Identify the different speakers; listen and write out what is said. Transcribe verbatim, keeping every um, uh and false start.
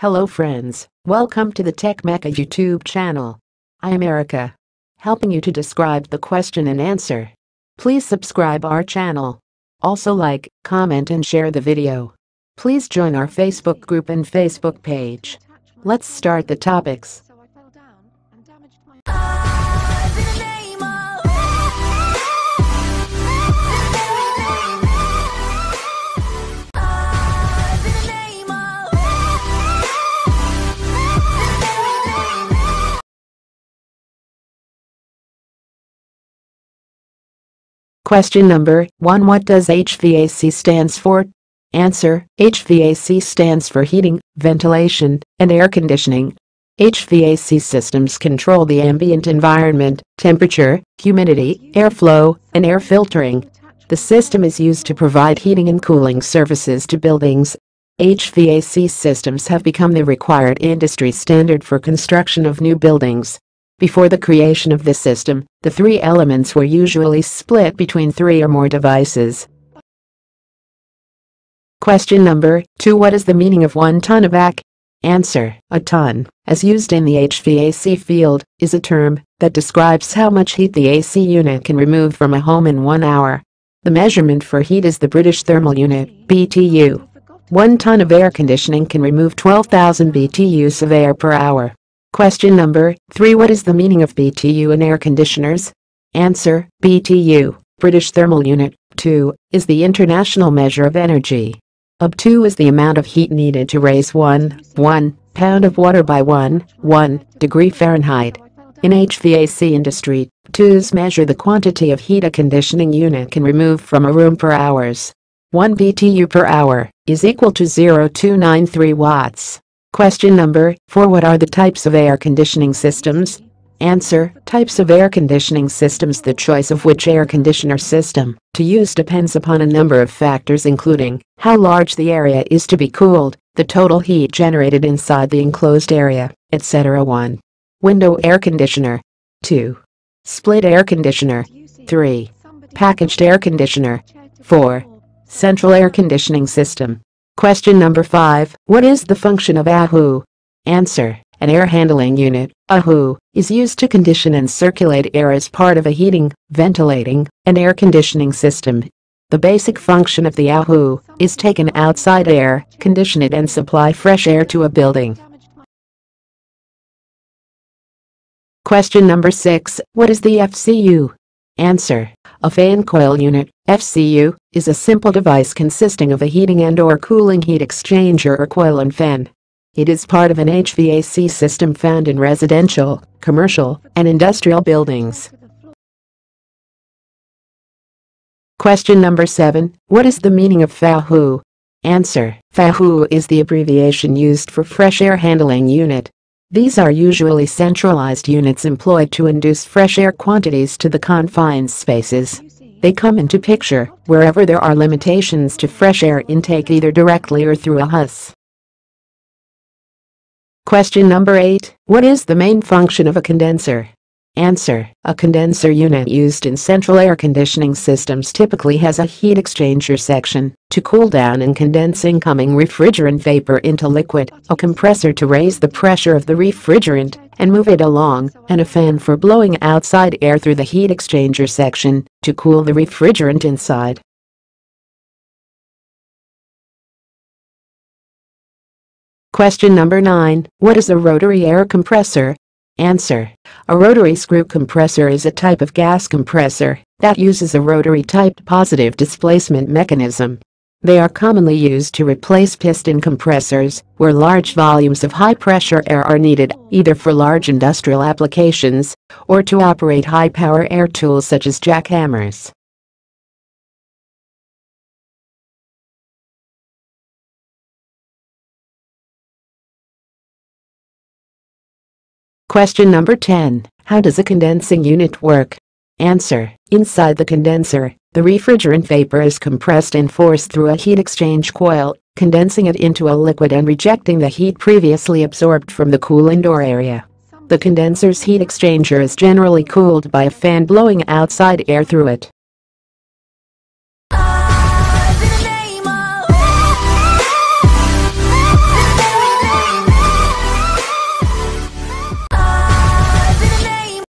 Speaker 1: Hello friends, welcome to the Tech Mecca YouTube channel. I am Erica, helping you to describe the question and answer. Please subscribe our channel. Also like, comment and share the video. Please join our Facebook group and Facebook page. Let's start the topics. Question number one. What does H V A C stands for? Answer: H V A C stands for heating, ventilation, and air conditioning. H V A C systems control the ambient environment, temperature, humidity, airflow, and air filtering. The system is used to provide heating and cooling services to buildings. H V A C systems have become the required industry standard for construction of new buildings. Before the creation of this system, the three elements were usually split between three or more devices. Question number two. What is the meaning of one ton of A C? Answer: a ton, as used in the H V A C field, is a term that describes how much heat the A C unit can remove from a home in one hour. The measurement for heat is the British Thermal Unit, B T U. One ton of air conditioning can remove twelve thousand B T Us of air per hour. Question number three. What is the meaning of B T U in air conditioners? Answer: B T U, British Thermal Unit, two, is the international measure of energy. U B two is the amount of heat needed to raise one, one pound of water by one, one degree Fahrenheit. In H V A C industry, twos measure the quantity of heat a conditioning unit can remove from a room per hours. one B T U per hour is equal to zero point two nine three watts. Question number four. What are the types of air conditioning systems? Answer: types of air conditioning systems. The choice of which air conditioner system to use depends upon a number of factors, including how large the area is to be cooled, the total heat generated inside the enclosed area, et cetera. one. Window air conditioner. two. Split air conditioner. three. Packaged air conditioner. four. Central air conditioning system. Question number five. What is the function of A H U? Answer: an air handling unit, A H U, is used to condition and circulate air as part of a heating, ventilating, and air conditioning system. The basic function of the A H U is take in outside air, condition it and supply fresh air to a building. Question number six. What is the F C U? Answer: a fan coil unit, F C U, is a simple device consisting of a heating and or cooling heat exchanger or coil and fan. It is part of an H V A C system found in residential, commercial, and industrial buildings. Question number seven. What is the meaning of F A H U? Answer: F A H U is the abbreviation used for fresh air handling unit. These are usually centralized units employed to induce fresh air quantities to the confined spaces. They come into picture wherever there are limitations to fresh air intake either directly or through a hose. Question number eight. What is the main function of a condenser? Answer: a condenser unit used in central air conditioning systems typically has a heat exchanger section to cool down and condense incoming refrigerant vapor into liquid, a compressor to raise the pressure of the refrigerant and move it along, and a fan for blowing outside air through the heat exchanger section to cool the refrigerant inside. Question number nine. What is a rotary air compressor? Answer: a rotary screw compressor is a type of gas compressor that uses a rotary-type positive displacement mechanism. They are commonly used to replace piston compressors where large volumes of high-pressure air are needed, either for large industrial applications or to operate high-power air tools such as jackhammers. Question number ten. How does a condensing unit work? Answer: inside the condenser, the refrigerant vapor is compressed and forced through a heat exchange coil, condensing it into a liquid and rejecting the heat previously absorbed from the cool indoor area. The condenser's heat exchanger is generally cooled by a fan blowing outside air through it.